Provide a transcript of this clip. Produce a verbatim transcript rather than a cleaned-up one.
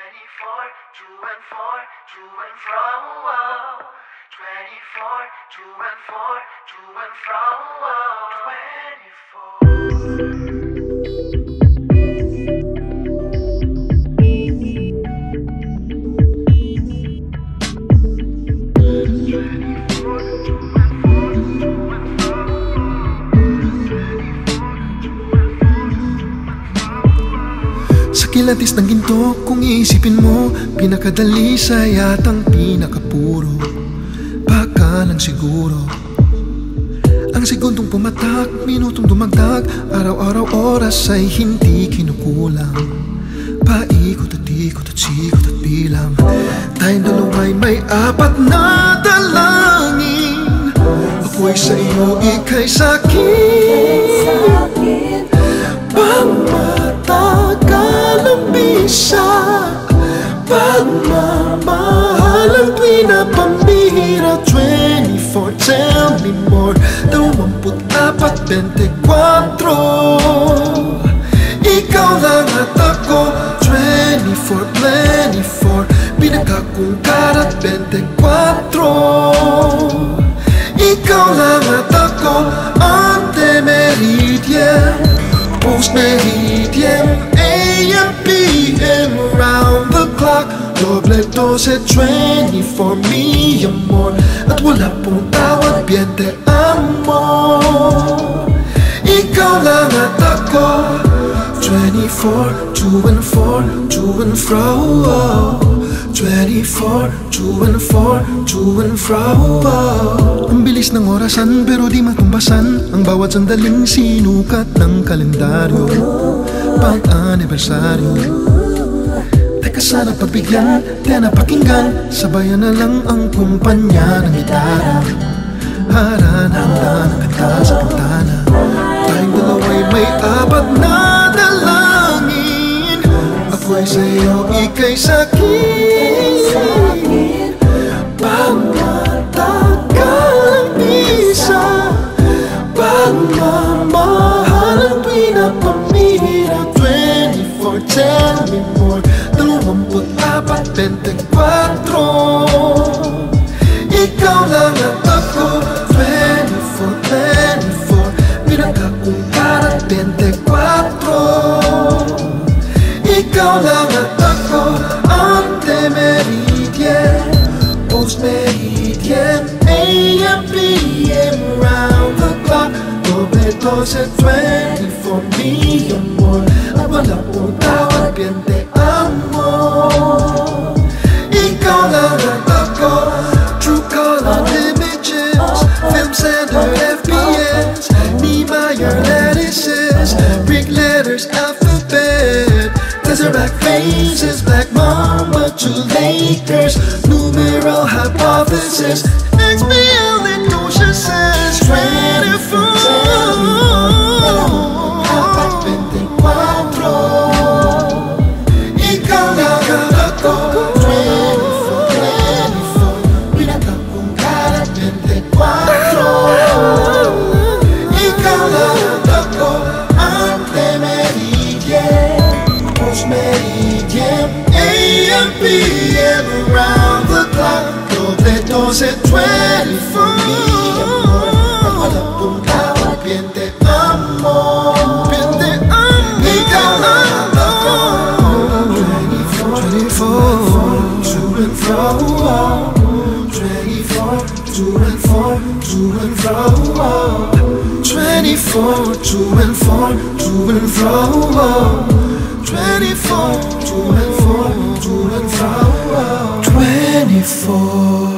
twenty-four, to and four, to and fro. twenty-four, to and four, to and fro. twenty-four. Sa kilatis ng ginto, kung iisipin mo, pinakadali sa yatang pinakapuro. Baka lang siguro ang segundong pumatak, minutong dumagdag, araw-araw oras ay hindi kinukulang. Paikot at ikot at sikot at bilang, tayong dalawa'y may apat na dalangin. Ako'y sa iyo, ika'y sa'kin. Pagmatagal ang bisa, pagmamahal ang tuwi na pambihira. Twenty-four, tell me more. Dalawamput apat, twenty-four. Ikaw lang at ako. Twenty-four, twenty-four. Pinagkakong karat, twenty-four. Ikaw lang at ako. Ante meridien, post meridien, A M P M, around the clock. Doble dose, twenty-four, mi amor. At wala pong tawad, bien te amo. Ikaw lang at ako. Twenty-four, to and four, to and fro. Twenty-four, to and four, to and fro. Ang bilis ng orasan pero di matumbasan ang bawat sandaling sinukat ng kalendaryo. Pang-anibersaryo, teka sana pagbigyan, di na pakinggan, sabayan na lang ang kumpanya ng gitara. Harana, handa ng kanta sa pintana, tayong dalawa'y may apat na dalangin. Ako'y sa'yo, ika'y sa'kin. Pagmatagal ang bisa, pagmamahal ang tuwi na pamihira. Twenty-four, tell me more. Dalawamput apat, twenty-four. Ikaw lang at ako. Twenty-four, twenty-four. Pinagkakong karat, twenty-four. Ikaw lang at ako. Ante meridien, post meridien, A M P M, round the clock. Doble dose, twenty-four, mi amor. At wala pong tawad, bien te amo. Ikaw lang at ako. True color images, film standard F P S, Niemeyer lattices, Greek letters, alphabet, Tesseract phases, black mamba to Lakers, numeral hypothesis, X B L Indonesian says twenty-four. Ikaw lang at ako. Twenty-four, twenty-four. Pinagkakong karat, twenty-four. Ikaw lang at ako. Ante meridien, post meridien, A M P M, around the clock. Doble dose, twenty-four. Mi amor, at wala pong tawad, bien te amo. Bien te amo. Ikaw lang at ako. Twenty-four, twenty-four, to and fro. Twenty-four, to and four, to and fro. Twenty-four, to and four, to and fro. Twenty-four, to and four, to and fro. Twenty-four.